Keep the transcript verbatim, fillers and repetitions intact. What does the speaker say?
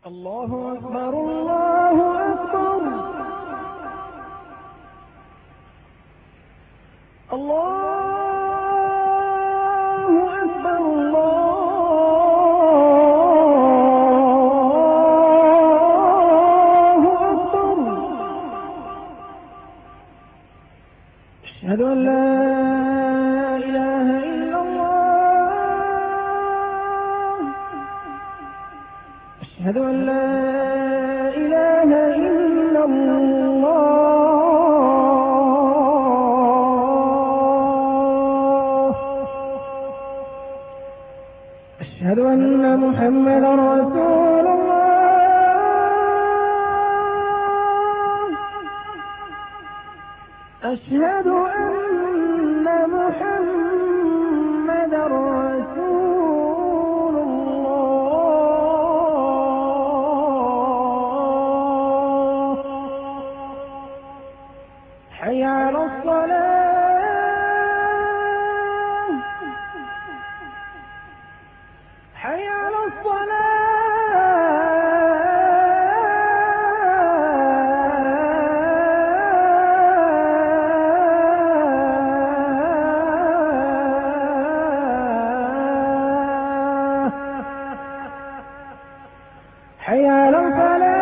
الله أكبر الله أكبر الله أكبر الله أكبر. أشهد أن لا إله إلا الله. أشهد أن لا إله إلا الله. أشهد أن محمدا رسول الله. أشهد أن محمدا رسول الله. حي على الصلاة. حي على الصلاة. حي على الفلاح.